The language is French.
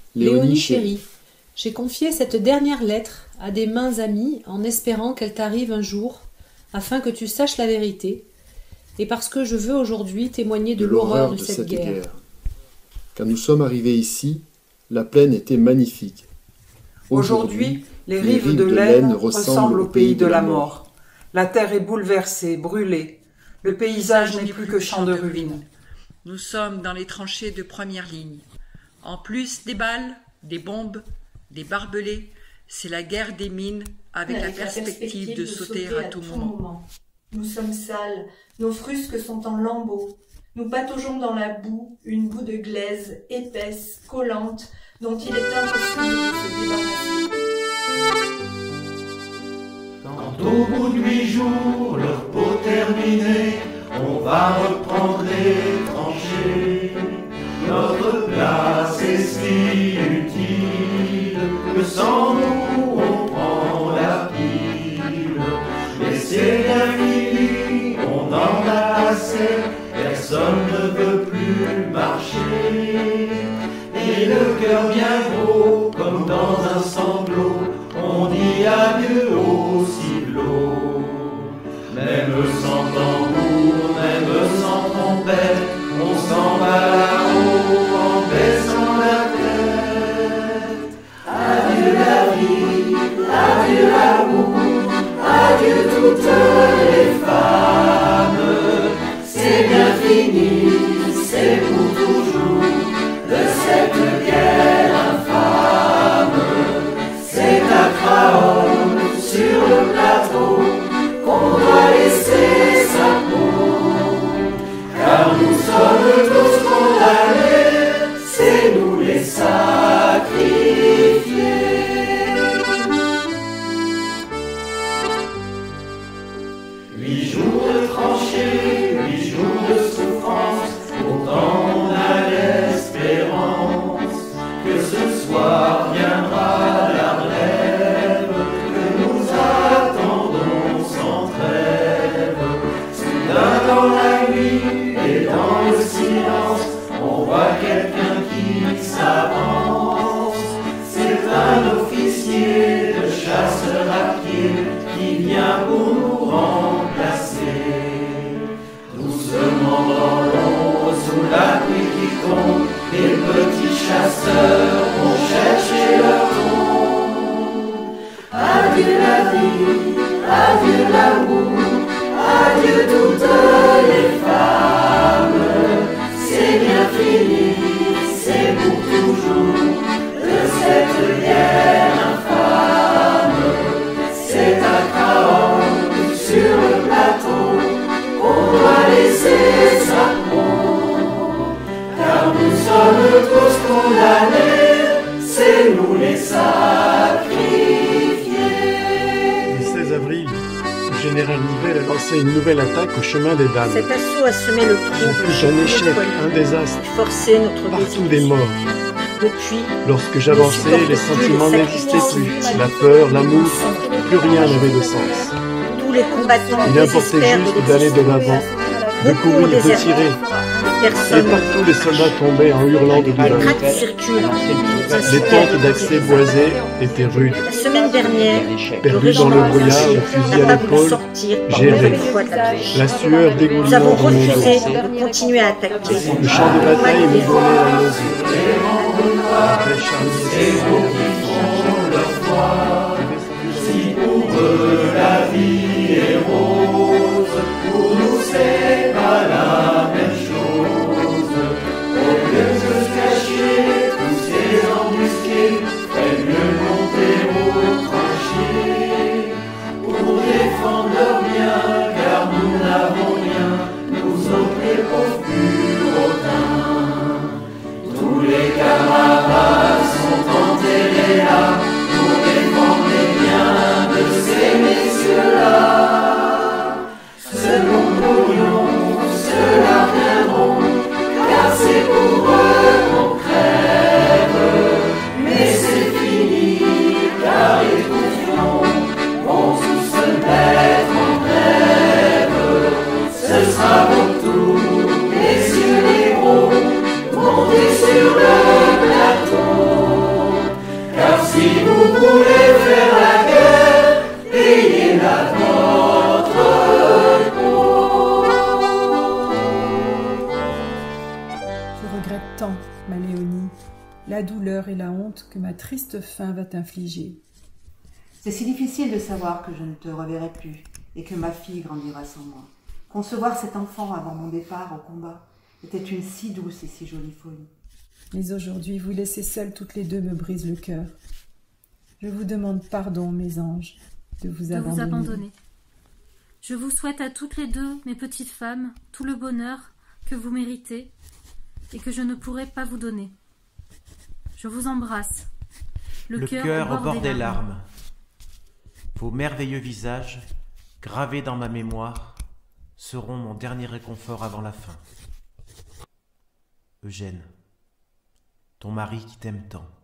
Léonie chérie, j'ai confié cette dernière lettre à des mains amies en espérant qu'elle t'arrive un jour, afin que tu saches la vérité, et parce que je veux aujourd'hui témoigner de l'horreur de cette guerre. Quand nous sommes arrivés ici, la plaine était magnifique. Aujourd'hui, les rives de l'Aisne ressemblent au pays de la mort. La terre est bouleversée, brûlée. Le paysage n'est plus que champ de ruines. Nous sommes dans les tranchées de première ligne. En plus des balles, des bombes, des barbelés, c'est la guerre des mines avec la perspective de sauter à tout moment. Nous sommes sales, nos frusques sont en lambeaux. Nous pataugeons dans la boue, une boue de glaise épaisse, collante, dont il est impossible de se débarrasser. Quand au bout de 8 jours, leur peau terminée, on va reprendre les tranchées. Notre place est si utile que sans nous on prend la pile. Mais c'est bien fini, on en a assez, personne ne veut plus marcher. Et le cœur bien gros, comme dans un sanglot, on dit adieu au ciblot. Même sans tambour, même sans trompette, on s'en va là-haut en baissant la tête. Adieu la vie, adieu l'amour, adieu toutes les femmes. C'est bien fini, c'est pour toujours, de cette guerre infâme. C'est à Craonne, sur le plateau, qu'on doit laisser sa peau. Car nous sommes tous condamnés, c'est nous les sacrifiés. 8 jours de tranchées, 8 jours de souffrance, pourtant on a l'espérance que ce soir viendra la relève, que nous attendons sans trêve. Soudain dans la nuit et dans le silence, on voit quelqu'un qui s'avance. C'est un officier de chasseur à pied qui vient pour nous remplacer. Doucement dans l'ombre, sous la pluie qui tombe, les petits chasseurs vont chercher leur tombe. Adieu la vie, adieu l'amour, adieu toutes les femmes. C'est bien fini, c'est pour toujours, de cette guerre infâme. C'est à Craonne, sur le plateau, qu'on doit laisser sa peau. Car nous sommes tous condamnés, c'est nous les sacrifiés. Le 16 avril, le général Nivelle a lancé une nouvelle attaque au chemin des Dames. Cet assaut a semé le trouble, C'est un échec, un désastre, forcé notre partout des morts. Depuis, Lorsque j'avançais, les sentiments n'existaient plus. La peur, l'amour, plus rien n'avait de sens. tous les combattants Il importait désespèrent juste d'aller de l'avant, de courir, de tirer. Et Personne. partout les soldats tombaient en hurlant de Les douleur. tracts circulent. Les tentes d'accès boisées étaient rudes. La semaine dernière, Perdu dans le brouillard, le fusil à n'a pas voulu l'épaule, sortir j'ai une nouvelle erré. fois de la touche. La sueur Nous dégoulinant avons de mon refusé dos. de continuer à attaquer. Le champ de bataille me donnait la nausée. Après C'est charnier, eux qui font leur foi. Si pour eux la vie est rose, pour nous c'est pas la même chose. Au lieu de se cacher, tous ces embusqués, ferait mieux monter aux tranchées pour défendre leurs biens, car nous n'avons rien, nous autres les pauvres puritains. Tous les camarades sont enterrés la douleur et la honte que ma triste fin va t'infliger. C'est si difficile de savoir que je ne te reverrai plus et que ma fille grandira sans moi. Concevoir cet enfant avant mon départ au combat était une si douce et si jolie folie. Mais aujourd'hui, vous laisser seules toutes les deux me brise le cœur. Je vous demande pardon, mes anges, de vous abandonner. Je vous souhaite à toutes les deux, mes petites femmes, tout le bonheur que vous méritez et que je ne pourrai pas vous donner. Je vous embrasse, le cœur au bord des larmes. Vos merveilleux visages, gravés dans ma mémoire, seront mon dernier réconfort avant la fin. Eugène, ton mari qui t'aime tant.